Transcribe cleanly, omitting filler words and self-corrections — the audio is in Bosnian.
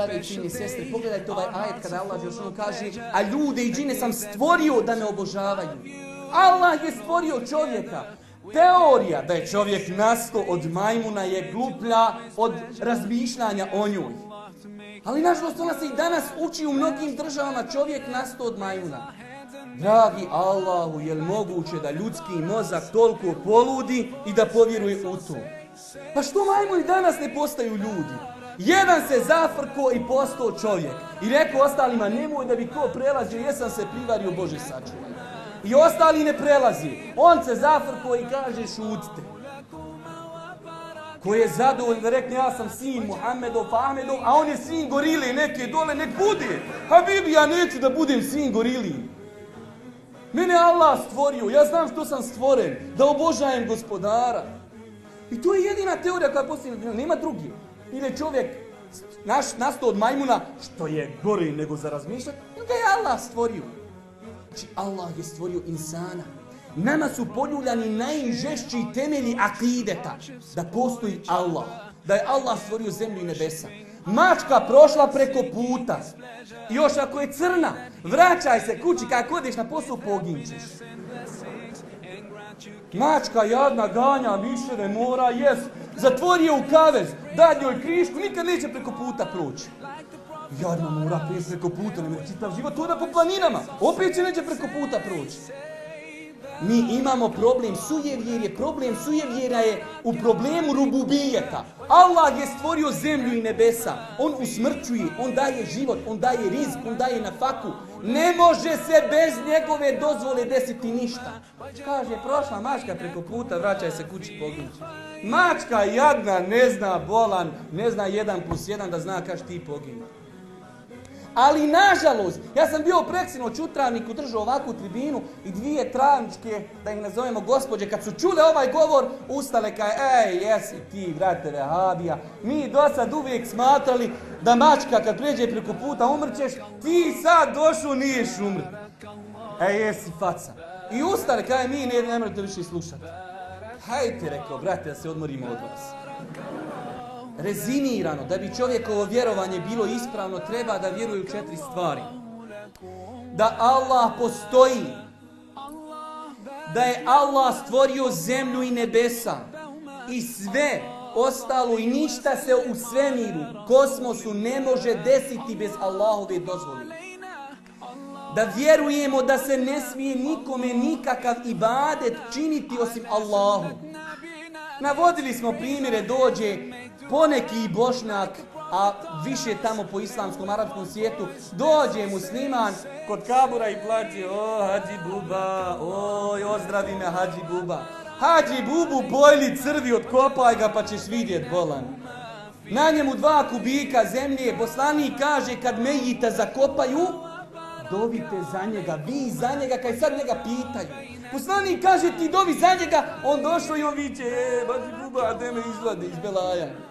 draga cijene i sestre, pogledajte ovaj ajet kada Allah Đelešanu kaže a ljude i džine sam stvorio da me obožavaju. Allah je stvorio čovjeka. Teorija da je čovjek nastao od majmuna je gluplja od razmišljanja o njoj. Ali nažalost ona se i danas uči u mnogim državama, čovjek nastao od majmuna. Dragi Allahu, je li moguće da ljudski mozak toliko poludi i da povjeruje u to? Pa što majmuni danas ne postaju ljudi? Jedan se zafrko i postao čovjek. I rekao ostalima, nemoj da bi ko prelazio, jesam se privario, Bože sačuvaj. I ostali ne prelazi. On se zafrko i kaže šutite. Ko je zadovoljno da rekne ja sam sin Muhammedov, Ahmedov, a on je sin gorile neke dole, nek bude. Habibi, ja neću da budem sin gorili. Mene Allah stvorio, ja znam što sam stvoren, da obožajem gospodara. I to je jedina teorija koja postoji, nema drugi. Ili čovjek nastao od majmuna, što je gore nego za razmišljati, ga je Allah stvorio. Znači Allah je stvorio insana. Nama su poljuljani najžešći temelji akideta. Da postoji Allah. Da je Allah stvorio zemlju i nebesa. Mačka prošla preko puta. I još ako je crna, vraćaj se kući, kako odeš na posao, poginčeš. Mačka jadna ganja, više ne mora, jes. Zatvori je u kavez, daj joj krišku, nikad neće preko puta proći. Jadna mora prijeći preko puta, ne čitav život tu po planinama, opet će neće preko puta proći. Mi imamo problem sujevjerje, problem sujevjera je u problemu rububijeta. Allah je stvorio zemlju i nebesa, on usmrćuje, on daje život, on daje rizk, on daje nafaku. Ne može se bez njegove dozvole desiti ništa. Kaže, prošla mačka preko puta, vraćaj se kući poginči. Mačka jadna, ne zna bolan, ne zna 1+1 da zna kaš ti poginu. Ali nažalost, ja sam bio preksino u Čutravniku, držao ovakvu tribinu i dvije travničke, da ih nazovemo gospođe, kad su čule ovaj govor, ustale kaj, jesi ti, brate Vehabija, mi do sad uvijek smatrali da mačka kad pređe preko puta umrćeš, ti sad došao niješ umrt. Jesi faca. I ustale kaj, mi ne morate više slušati. Hajte, rekao, brate, da se odmorimo od vas. Rezimirano, da bi čovjekovo vjerovanje bilo ispravno, treba da vjeruje u 4 stvari. Da Allah postoji, da je Allah stvorio zemlju i nebesa i sve ostalo i ništa se u svemiru, kosmosu ne može desiti bez Allahove dozvole. Da vjerujemo da se ne smije nikome nikakav ibadet činiti osim Allahu. Navodili smo primjere, dođe poneki Bošnjak, a više tamo po islamskom, arapskom svijetu, dođe musliman kod kabura i plaće, o Hadži Buba, oj ozdravi me Hadži Buba. Hadži Bubu bojli crvi, otkopaj ga pa ćeš vidjet bolan. Na njemu 2 kubika zemlje, poslanik kaže kad mejita zakopaju, dovite za njega, vi za njega, kaj sad njega pitaju. Poslanik kaže ti dovi za njega, on došao i on viče, Hadži Buba, da me izvade iz belaja.